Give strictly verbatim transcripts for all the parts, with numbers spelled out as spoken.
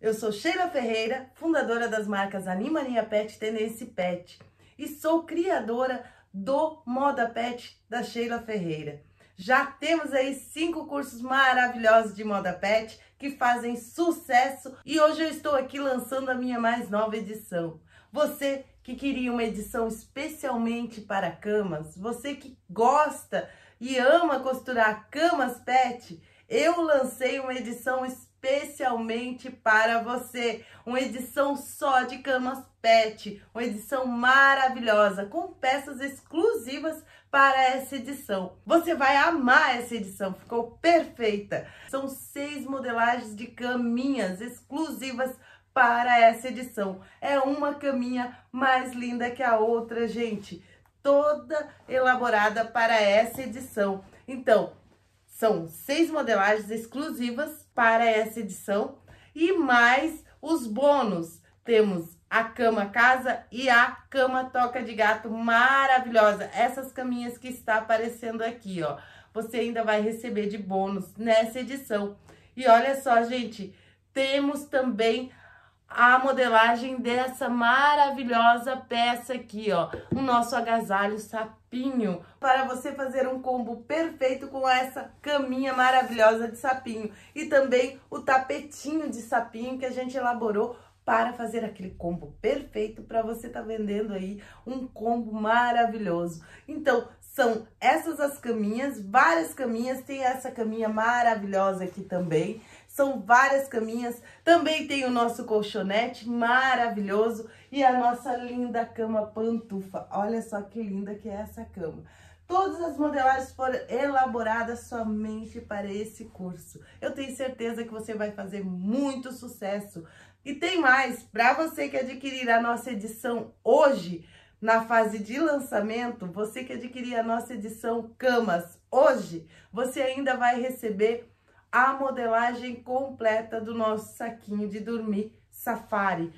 Eu sou Sheila Ferreira, fundadora das marcas Animania Pet e Tendência Pet e sou criadora do Moda Pet da Sheila Ferreira. Já temos aí cinco cursos maravilhosos de moda pet que fazem sucesso e hoje eu estou aqui lançando a minha mais nova edição. Você que queria uma edição especialmente para camas, você que gosta e ama costurar camas pet, eu lancei uma edição especialmente para você, uma edição só de camas pet, uma edição maravilhosa, com peças exclusivas para essa edição. Você vai amar essa edição, ficou perfeita. São seis modelagens de caminhas exclusivas para essa edição. É uma caminha mais linda que a outra, gente, toda elaborada para essa edição. Então, são seis modelagens exclusivas para essa edição e mais os bônus. Temos a cama casa e a cama toca de gato maravilhosa. Essas caminhas que está aparecendo aqui, ó. Você ainda vai receber de bônus nessa edição. E olha só, gente, temos também a modelagem dessa maravilhosa peça aqui, ó, o nosso agasalho sapinho, para você fazer um combo perfeito com essa caminha maravilhosa de sapinho e também o tapetinho de sapinho que a gente elaborou para fazer aquele combo perfeito para você tá vendendo aí um combo maravilhoso. Então, são essas as caminhas, várias caminhas, tem essa caminha maravilhosa aqui também. São várias caminhas, também tem o nosso colchonete maravilhoso e a nossa linda cama pantufa. Olha só que linda que é essa cama. Todas as modelagens foram elaboradas somente para esse curso. Eu tenho certeza que você vai fazer muito sucesso. E tem mais, para você que adquirir a nossa edição hoje, na fase de lançamento, você que adquirir a nossa edição Camas hoje, você ainda vai receber a modelagem completa do nosso saquinho de dormir Safari.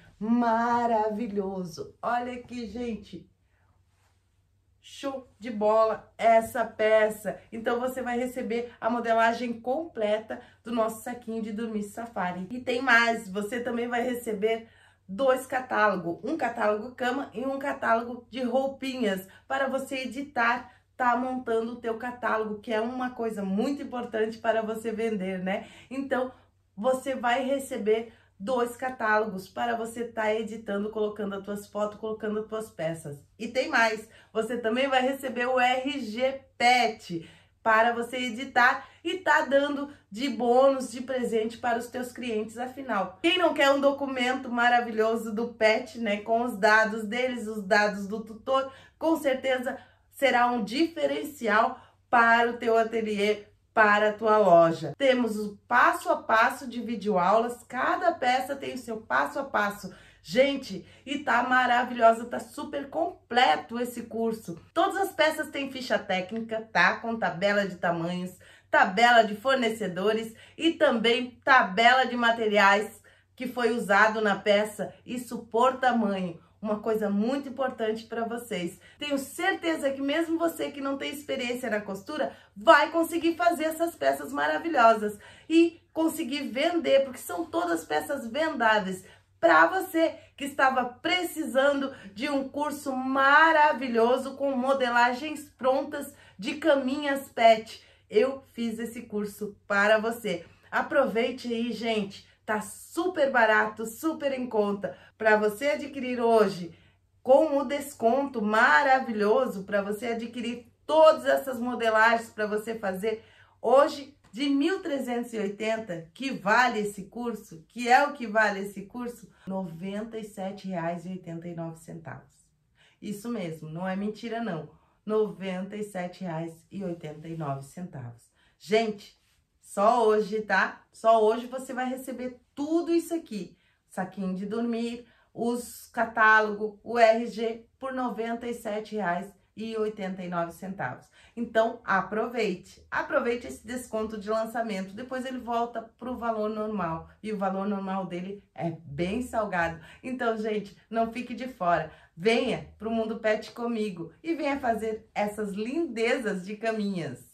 Maravilhoso! Olha aqui, gente! Show de bola essa peça! Então, você vai receber a modelagem completa do nosso saquinho de dormir Safari. E tem mais, você também vai receber dois catálogos, um catálogo cama e um catálogo de roupinhas, para você editar, tá montando o teu catálogo, que é uma coisa muito importante para você vender, né? Então, você vai receber dois catálogos para você tá editando, colocando as tuas fotos, colocando as tuas peças. E tem mais, você também vai receber o R G Pet para você editar e tá dando de bônus, de presente para os teus clientes, afinal. Quem não quer um documento maravilhoso do pet, né, com os dados deles, os dados do tutor, com certeza será um diferencial para o teu ateliê, para a tua loja. Temos o passo a passo de videoaulas, cada peça tem o seu passo a passo. Gente, e tá maravilhosa, tá super completo esse curso. Todas as peças têm ficha técnica, tá? Com tabela de tamanhos, tabela de fornecedores e também tabela de materiais que foi usado na peça, isso por tamanho. Uma coisa muito importante para vocês. Tenho certeza que mesmo você que não tem experiência na costura, vai conseguir fazer essas peças maravilhosas e conseguir vender, porque são todas peças vendáveis. Para você que estava precisando de um curso maravilhoso com modelagens prontas de caminhas pet, eu fiz esse curso para você. Aproveite aí, gente. Tá super barato, super em conta. Para você adquirir hoje, com o desconto maravilhoso, para você adquirir todas essas modelagens para você fazer hoje de mil trezentos e oitenta, que vale esse curso, que é o que vale esse curso, noventa e sete reais e oitenta e nove centavos. Isso mesmo, não é mentira não. noventa e sete reais e oitenta e nove centavos. Gente, só hoje, tá? Só hoje você vai receber tudo isso aqui. Saquinho de dormir, os catálogos, o R G por noventa e sete reais e oitenta e nove centavos. Então, aproveite. Aproveite esse desconto de lançamento. Depois ele volta pro valor normal. E o valor normal dele é bem salgado. Então, gente, não fique de fora. Venha pro Mundo Pet comigo e venha fazer essas lindezas de caminhas.